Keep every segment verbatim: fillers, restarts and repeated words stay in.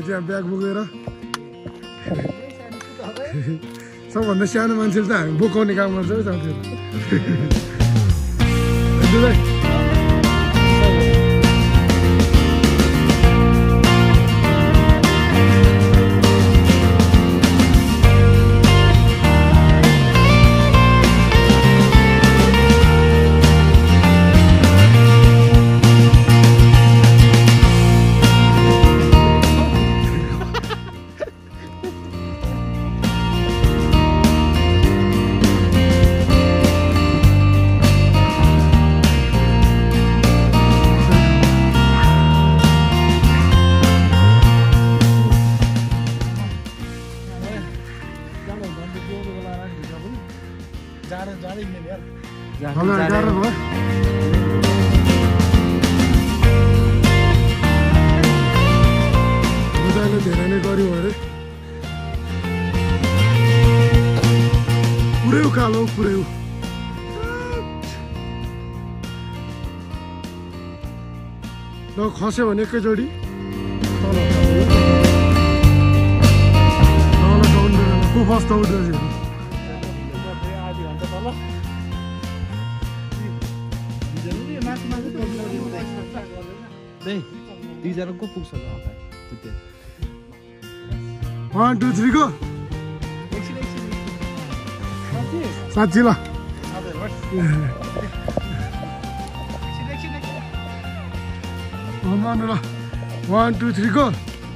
त्यहाँ ब्याग बोकेर सबभन्दा सानो मान्छेले त हामी बोकाउने काम गर्छ है साथीहरू धेरै नै गऱ्यो अरे पुरै उकालो पुरै ल खस्यो भने एकैचोटि तल को फर्स्ट आउँदैछ दुईजना को पुग्छ वान टू थ्री को साँच्ची ल मान्नु ल वान टू थ्री को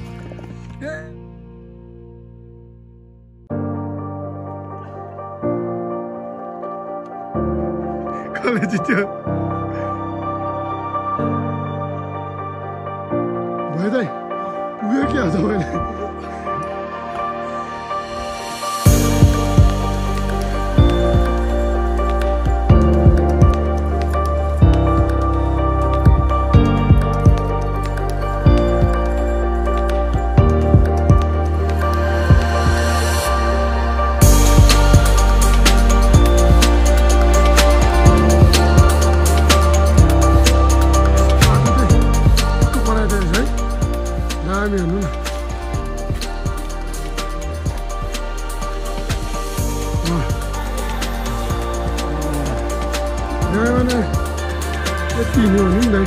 कसले जित्यो भयो दाइ उयो के हाल्छ मैले यति हिँड्यो भने नि दाइ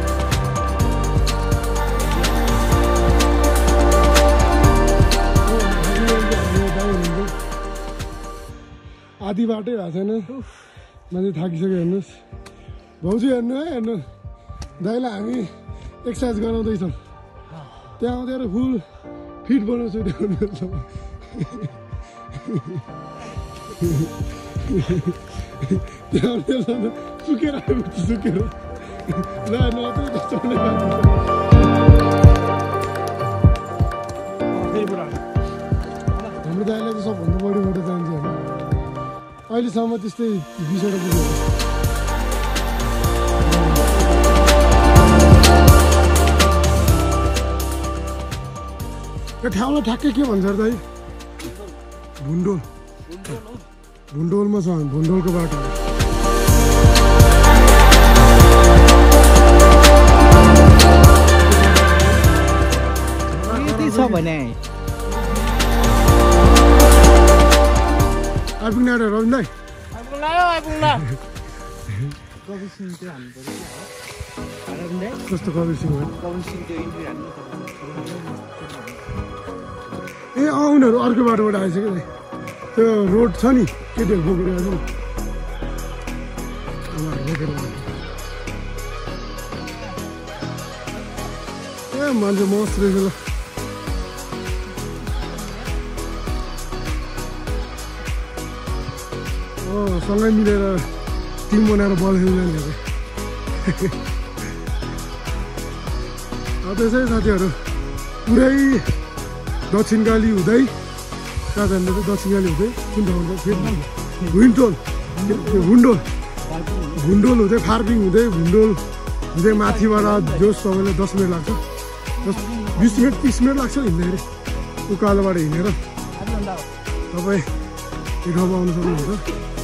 आधी बाटै भएको छैन मान्छे थाकिसक्यो हेर्नुहोस् भाउजू हेर्नु है हेर्नु दाइलाई हामी एक्सर्साइज गराउँदैछौँ त्यहाँ आउँदै फुल फिट बनाउँछु त्यहाँ सुकेर सुकेर ल हाम्रो दाइलाई चाहिँ सबभन्दा बढी बाटो जान्छ होइन अहिलेसम्म त्यस्तै बिसवटा पुग्यो यो ठाउँलाई ठ्याक्कै के भन्छ अरे दाइ भुन्डोल भुन्डोलमा छ भुन्डोलको बाटो छ भने आइपुग्ने आएर रविन दाइ कस्तो कविर सिंह ए अँ उनीहरू अर्को बाटोबाट आइसक्यो नि त्यो रोड छ नि केटीहरू बोकेर आएको बोकेर ए मान्छे मस्त रहेछ ल सँगै मिलेर टिम बनाएर बल खेल्दैन त्यसै साथीहरू पुरै दक्षिणकाली हुँदै कहाँ जाने दक्षिणकाली हुँदै कुन ठाउँमा फेरि भुइन्टोल भुन्डोल भुन्डोल हुँदै फार्पिङ हुँदै भुन्डोल हुँदै माथिबाट जोस् तपाईँलाई दस मिनट लाग्छ दस बिस मिनट तिस मिनट लाग्छ हिँड्दाखेरि उकालोबाट हिँडेर तपाईँ यो ठाउँमा आउनु सक्नुहुन्छ